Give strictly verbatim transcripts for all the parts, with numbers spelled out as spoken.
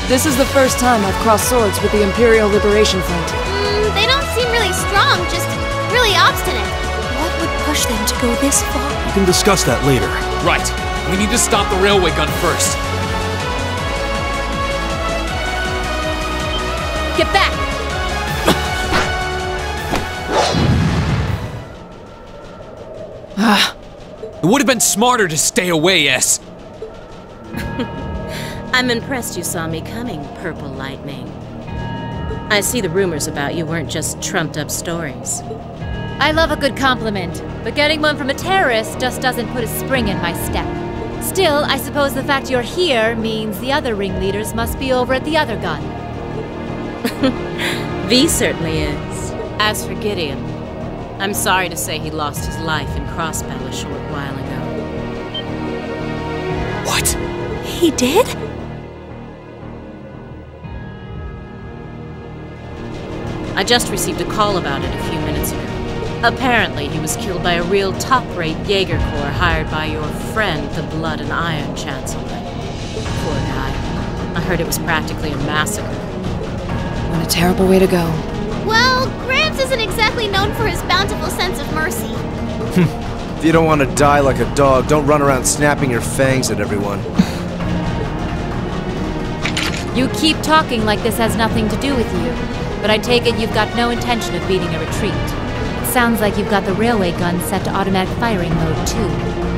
This is the first time I've crossed swords with the Imperial Liberation Front. Mm, they don't seem really strong, just really obstinate. What would push them to go this far? We can discuss that later. Right. We need to stop the railway gun first. Get back! Ah. It would have been smarter to stay away, S. I'm impressed you saw me coming, Purple Lightning. I see the rumors about you weren't just trumped-up stories. I love a good compliment, but getting one from a terrorist just doesn't put a spring in my step. Still, I suppose the fact you're here means the other ringleaders must be over at the other gun. V certainly is. As for Gideon, I'm sorry to say he lost his life in crossbow a short while ago. What? He did? I just received a call about it a few minutes ago. Apparently, he was killed by a real top-rate Jaeger Corps hired by your friend, the Blood and Iron Chancellor. Poor guy. I heard it was practically a massacre. What a terrible way to go. Well, Gramps isn't exactly known for his bountiful sense of mercy. If you don't want to die like a dog, don't run around snapping your fangs at everyone. You keep talking like this has nothing to do with you, but I take it you've got no intention of beating a retreat. It sounds like you've got the railway gun set to automatic firing mode, too.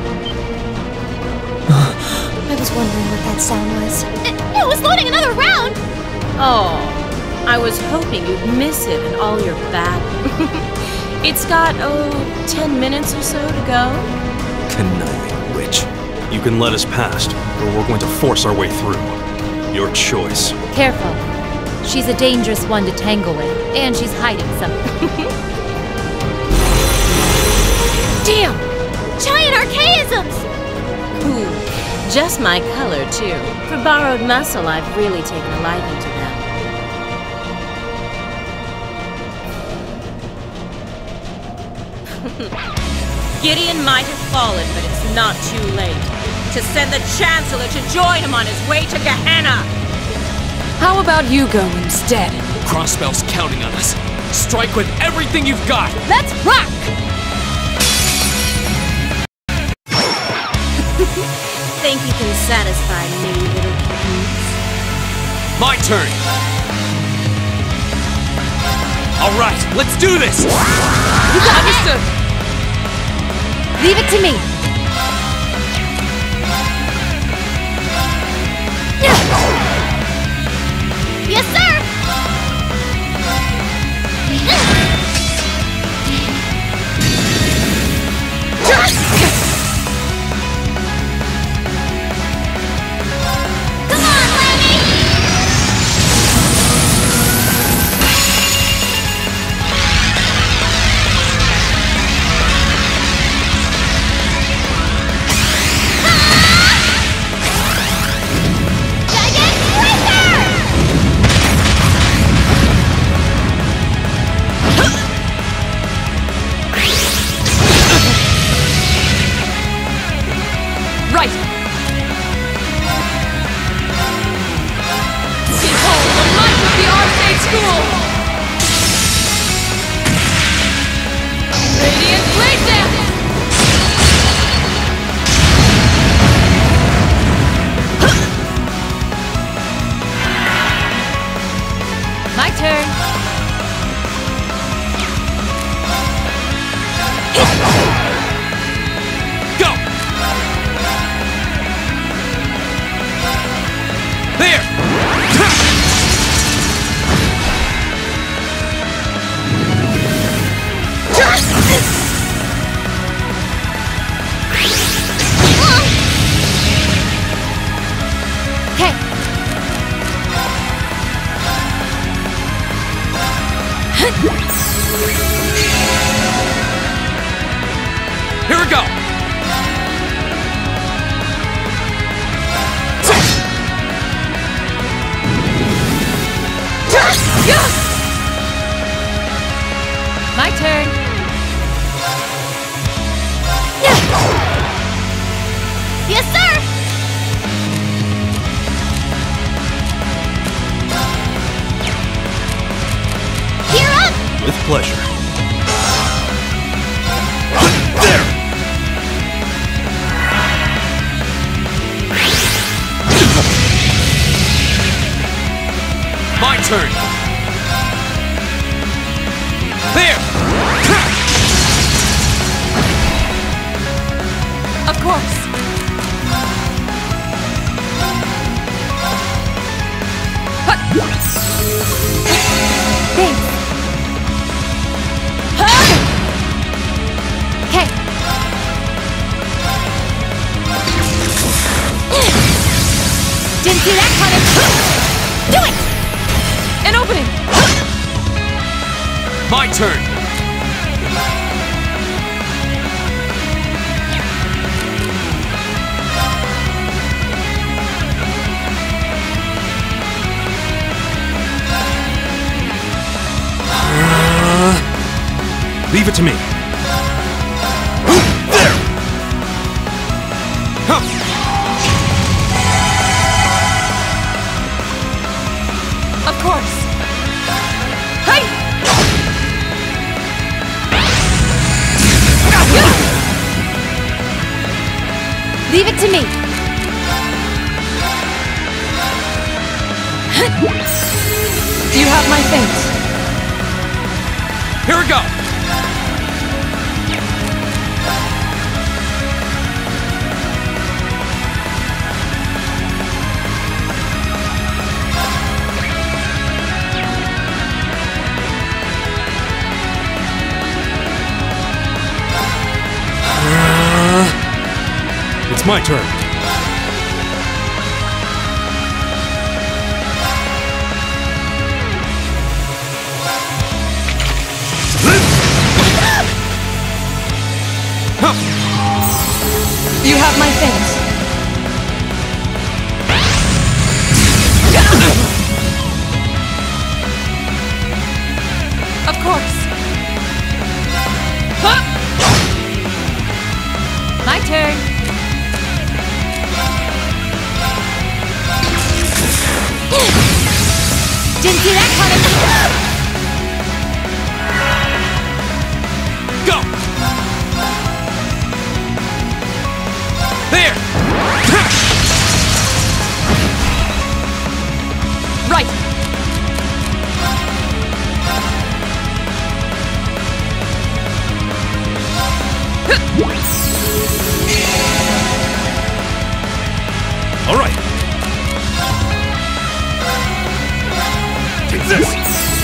I was wondering what that sound was. It, it was loading another round! Oh, I was hoping you'd miss it in all your battle. It's got, oh, ten minutes or so to go. Conniving witch. You can let us past, or we're going to force our way through. Your choice. Careful. She's a dangerous one to tangle with, and she's hiding something. Damn! Giant archaisms! Ooh, just my color, too. For borrowed muscle, I've really taken a liking to them. Gideon might have fallen, but it's not too late to send the Chancellor to join him on his way to Gehenna! How about you go instead? Crossbell's counting on us. Strike with everything you've got! Let's rock! Think you can satisfy me, little kittens? My turn! Alright, let's do this! You got Understood! Leave it to me! Yes, sir! Come on, Lenny! Giant Breaker! Right! Behold the might of the Arcade School! Radiant Blade Dance! My turn! Go! There! Okay! Here we go! My turn! Yes, sir! With pleasure. There! My turn! There! Of course. Thanks. Okay. Didn't see that coming. Do it! An opening. My turn! Leave it to me. There! Huh. Of course. Hey! Leave it to me. You have my thanks. Here we go! It's my turn. You have my thanks. Of course. My turn. Didn't see that coming. Go! There! Right. All right. Take this.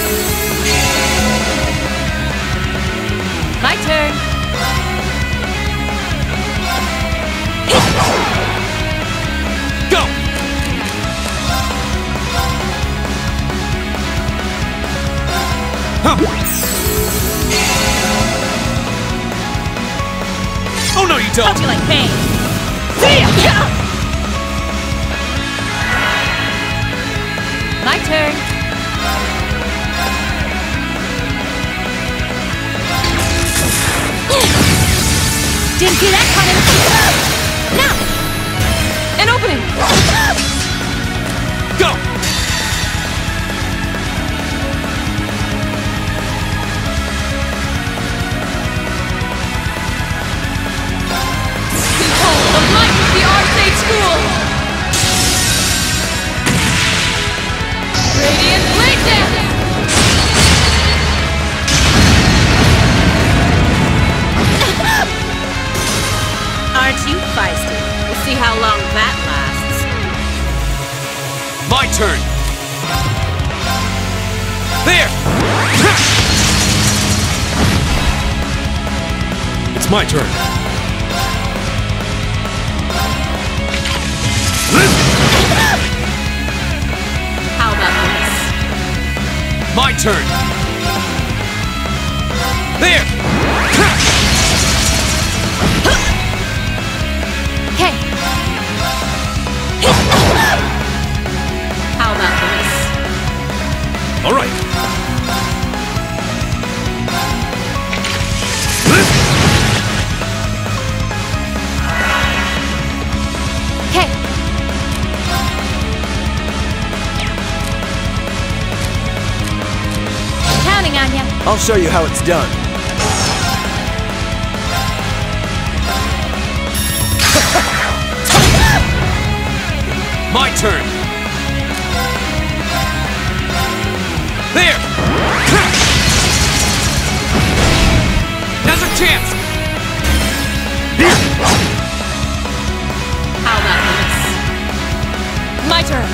My turn. Go! Huh. Oh no, you don't! How'd you like pain? See ya! My turn. Didn't see that coming. Now! An opening! Go! Behold the might of the Arcade School! Radiant Blade Dance! Aren't you feisty? We'll see how long that lasts. My turn! There! It's my turn. How about this? My turn! There! Okay. How about this? All right. Okay. I'll show you how it's done. My turn! There! Now's our chance! How about this? My turn.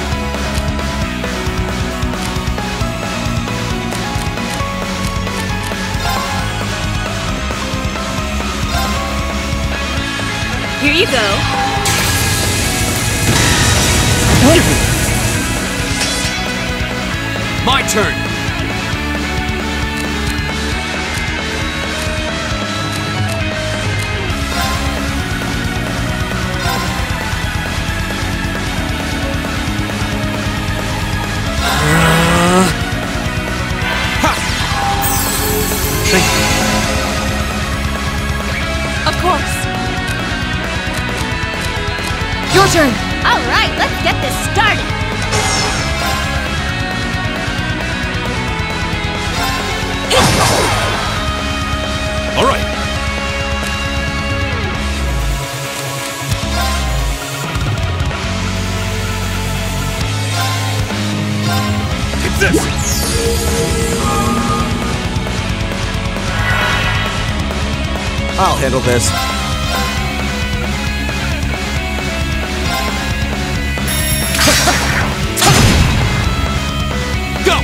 Here you go. My turn! Of course. Your turn. All right, let's get this started. All right. Take this. I'll handle this. Go!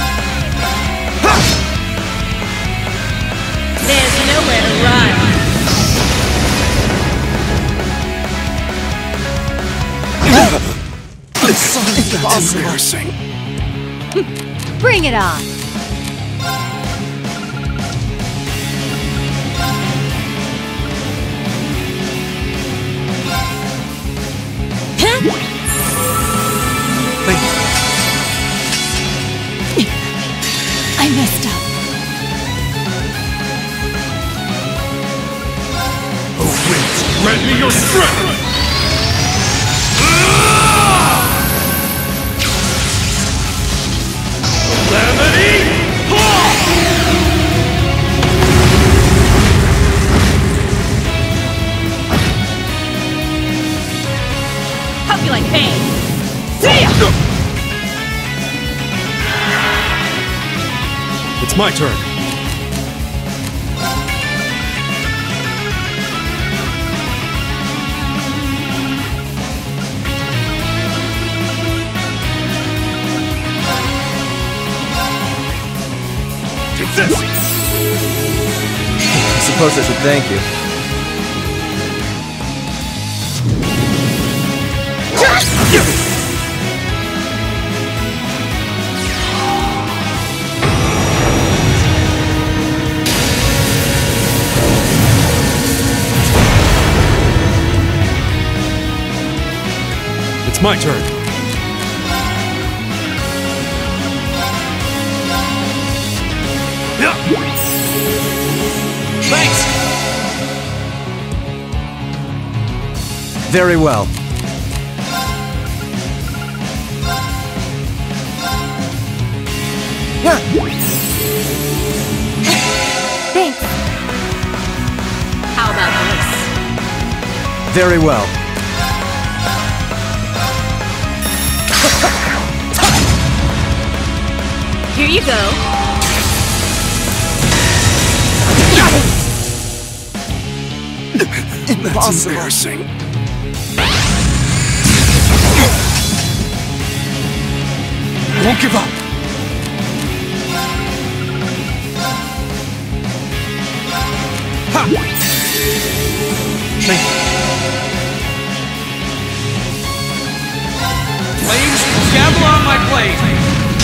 There's nowhere to run. That's embarrassing. Bring it on. Thank you. I messed up. Oh, wait. Grant me your strength! Calamity! Hope you like pain. See ya! It's my turn. Take this! I suppose I should thank you. It's my turn. Thanks! Very well. Thanks. How about this? Very well. Here you go. That's embarrassing. I won't give up. Ha! Thank you. Flames, gavel on my blade!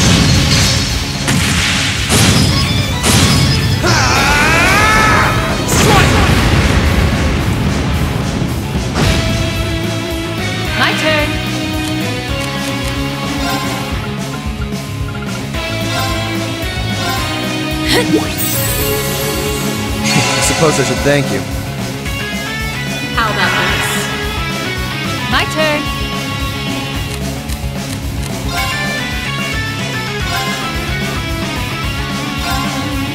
My turn. I suppose I should thank you. How about this? My turn.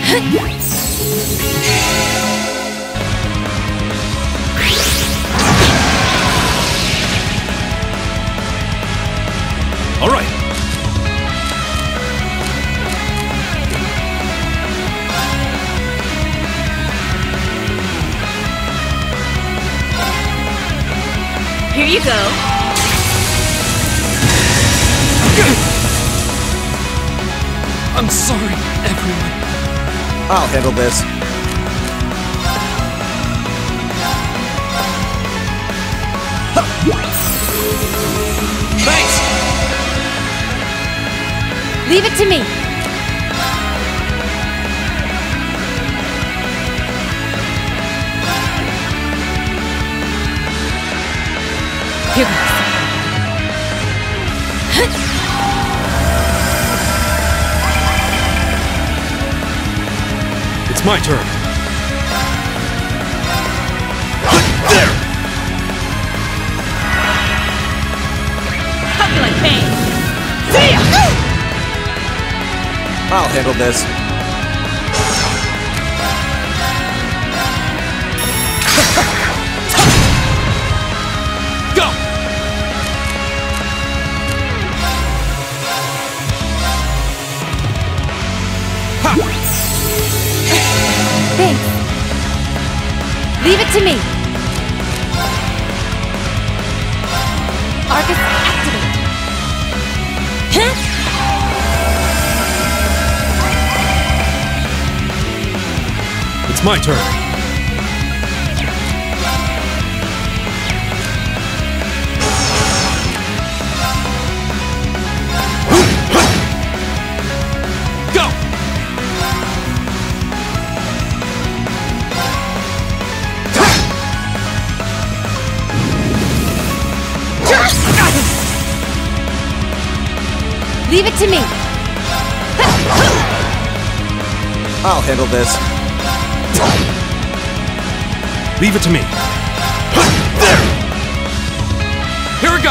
All right. Here you go. I'm sorry, everyone. I'll handle this. Thanks! Leave it to me. Here goes. It's my turn. There! Hope you like pain. See ya! I'll handle this. Go! Thanks. Leave it to me. Arcus, activate. Huh? It's my turn. Go! Leave it to me. I'll handle this. Leave it to me. There! Here we go!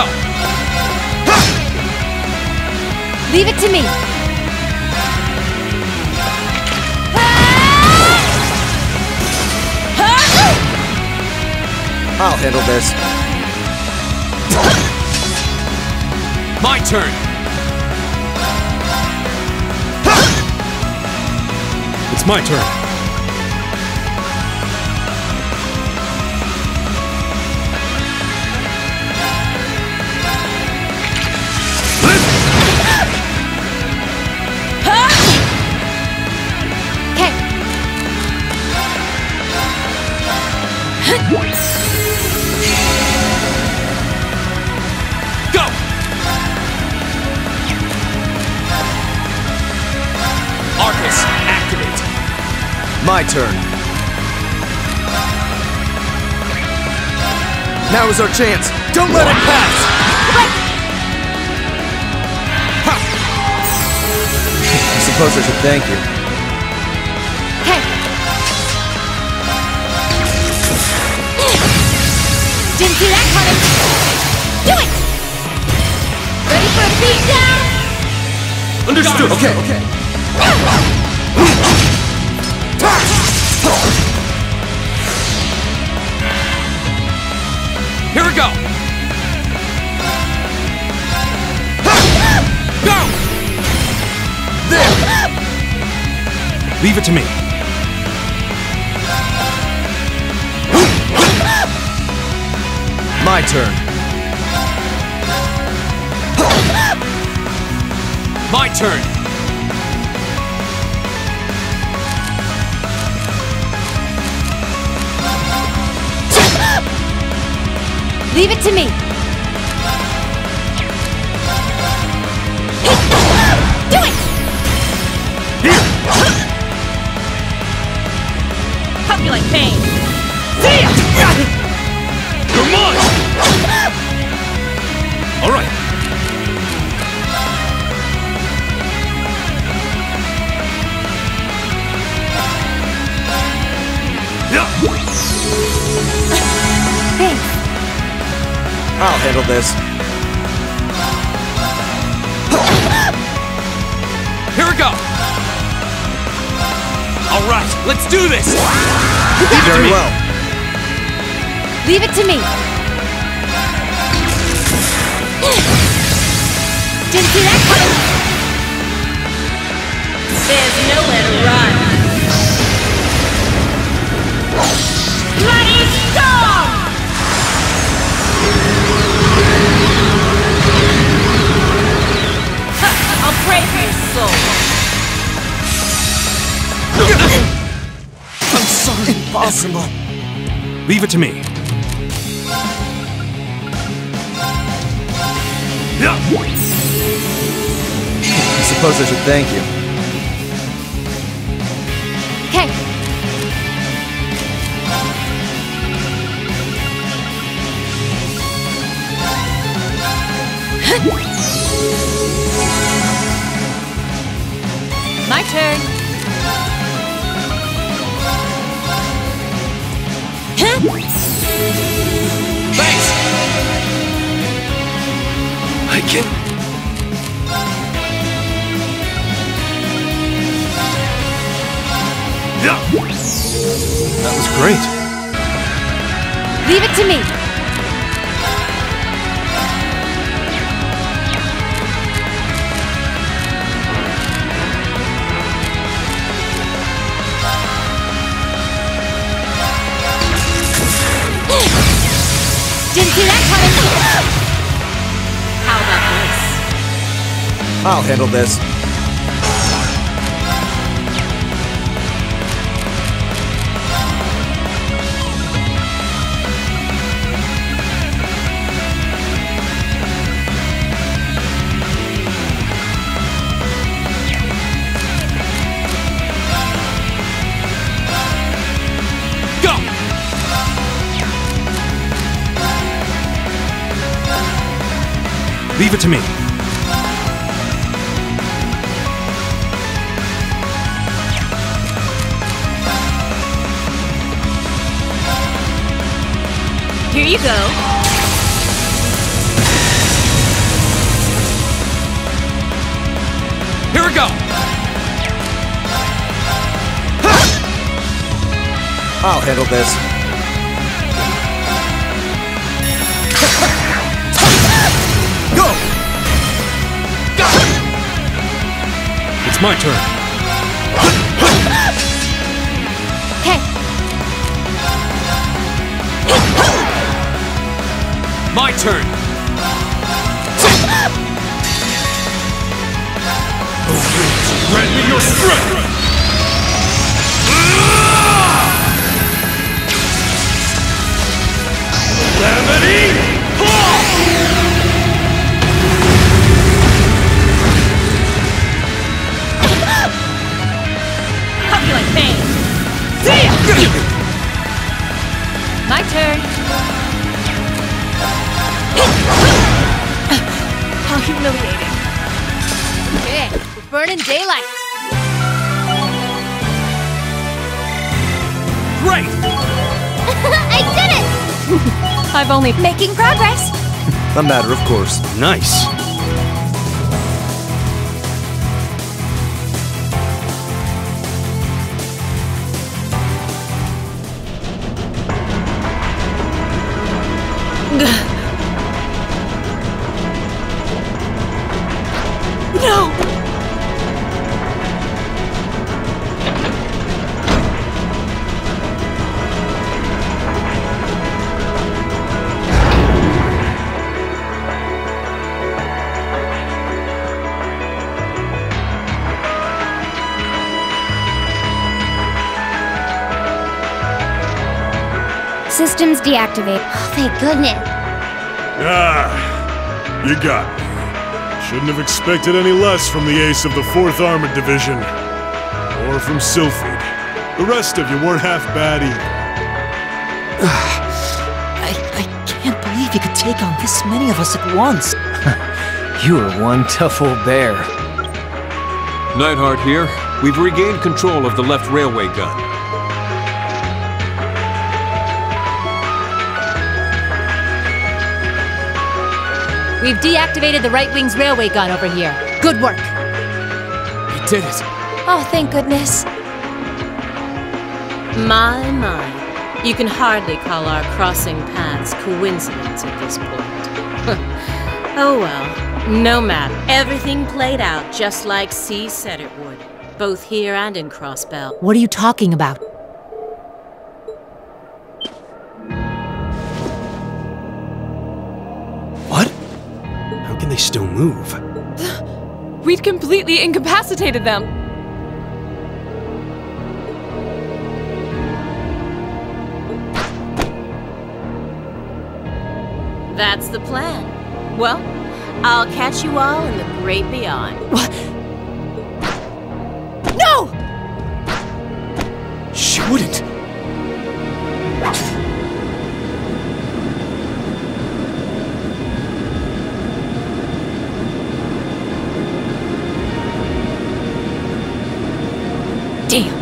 Leave it to me. I'll handle this. My turn! It's my turn. Okay. Go! Arcus, activate! My turn. Now is our chance. Don't let it pass. Ha! I suppose I should thank you. Okay. Didn't see that coming. Do it! Ready for a beat down? Understood. Okay, okay. Here we go! Go! There! Leave it to me. My turn. My turn! Leave it to me. Do it! Here! Hope you like pain. See ya! You're mine! All right. Thanks. I'll handle this. Here we go! All right, let's do this! Very well. Leave it to me. Didn't see that coming. There's nowhere to run. Bloody storm! Ha, I'll pray for your soul. I'm sorry. Impossible. Leave it to me. I suppose I should thank you. Okay. My turn. Thanks! I can... That was great. Leave it to me. Didn't see that coming. How about this? I'll handle this. Leave it to me. Here you go. Here we go! I'll handle this. Go! It's my turn. Okay. My turn! Grant me your strength! Calamity! How do you like pain? My turn. How humiliating. Okay, we're burning daylight. Great! I did it! I've only... Making progress. A matter of course. Nice. No! Systems deactivate. Oh, thank goodness. Ah, you got me. Shouldn't have expected any less from the ace of the fourth Armored Division. Or from Sylphid. The rest of you weren't half bad either. I, I can't believe you could take on this many of us at once. You are one tough old bear. Nightheart here. We've regained control of the left railway gun. We've deactivated the right wing's railway gun over here. Good work. We did it! Oh, thank goodness. My, my. You can hardly call our crossing paths coincidence at this point. Oh well, no matter. Everything played out just like C said it would, both here and in Crossbell. What are you talking about? What? How can they still move? We'd completely incapacitated them. That's the plan. Well, I'll catch you all in the great beyond. What? No! She wouldn't. Damn.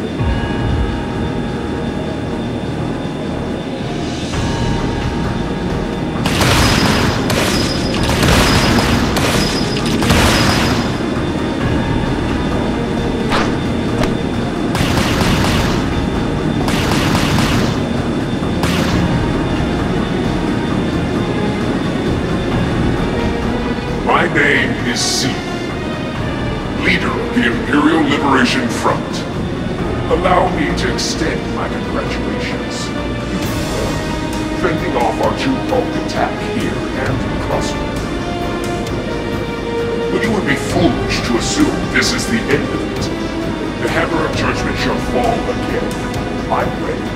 My name is C, leader of the Imperial Liberation Front. Allow me to extend my congratulations. Fending off our two-pronged attack here and in Crossbell. But you would be foolish to assume this is the end of it. The hammer of judgment shall fall again. I'm ready.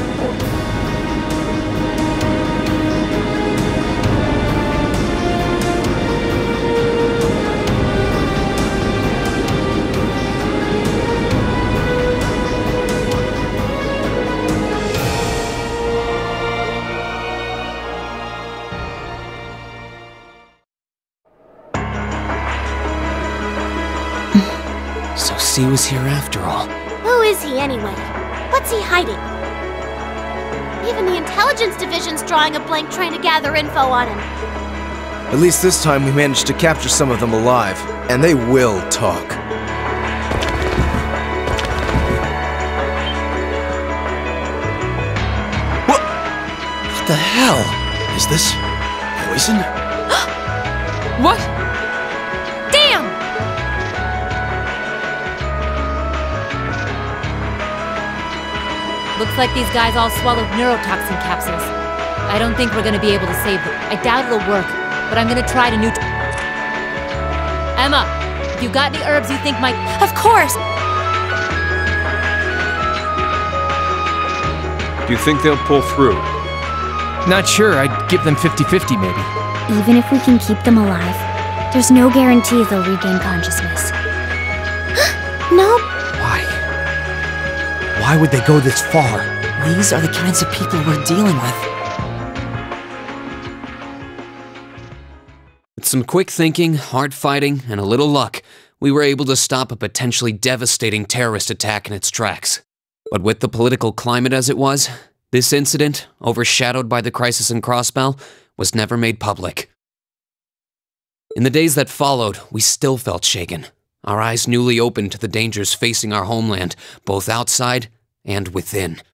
So C was here after all. Who is he anyway? What's he hiding? Even the intelligence division's drawing a blank trying to gather info on him. At least this time we managed to capture some of them alive. And they will talk. What? What the hell? Is this poison? What? Damn! Looks like these guys all swallowed neurotoxin capsules. I don't think we're gonna be able to save them. I doubt it'll work, but I'm gonna try to neut- Emma, if you got any herbs you think might- Of course! Do you think they'll pull through? Not sure. I'd give them fifty fifty maybe. Even if we can keep them alive, there's no guarantee they'll regain consciousness. No. Why? Why would they go this far? These are the kinds of people we're dealing with. With some quick thinking, hard fighting, and a little luck, we were able to stop a potentially devastating terrorist attack in its tracks. But with the political climate as it was, this incident, overshadowed by the crisis in Crossbell, was never made public. In the days that followed, we still felt shaken, our eyes newly opened to the dangers facing our homeland, both outside and within.